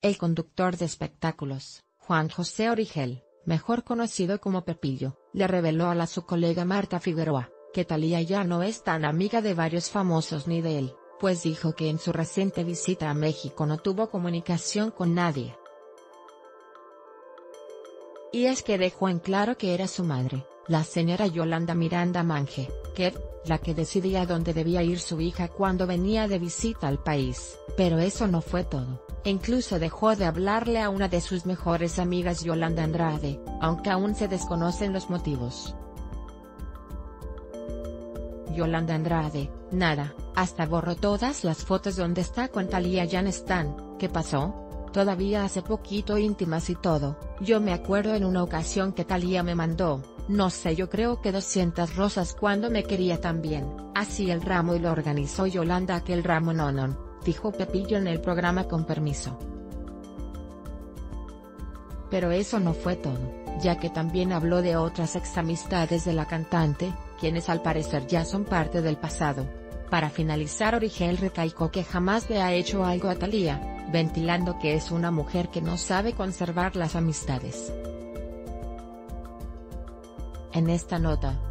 El conductor de espectáculos, Juan José Origel, mejor conocido como Pepillo, le reveló a su colega Marta Figueroa, que Thalía ya no es tan amiga de varios famosos ni de él, pues dijo que en su reciente visita a México no tuvo comunicación con nadie. Y es que dejó en claro que era su madre, la señora Yolanda Miranda Mange, la que decidía dónde debía ir su hija cuando venía de visita al país, pero eso no fue todo, e incluso dejó de hablarle a una de sus mejores amigas, Yolanda Andrade, aunque aún se desconocen los motivos. Yolanda Andrade, nada, hasta borró todas las fotos donde está con Thalía. Ya no están. ¿Qué pasó? Todavía hace poquito íntimas y todo. Yo me acuerdo en una ocasión que Thalía me mandó, no sé, yo creo que 200 rosas cuando me quería también, así el ramo, y lo organizó Yolanda aquel ramo no, dijo Pepillo en el programa Con Permiso. Pero eso no fue todo, ya que también habló de otras examistades de la cantante, quienes al parecer ya son parte del pasado. Para finalizar, Origel recalcó que jamás le ha hecho algo a Thalía, ventilando que es una mujer que no sabe conservar las amistades. En esta nota,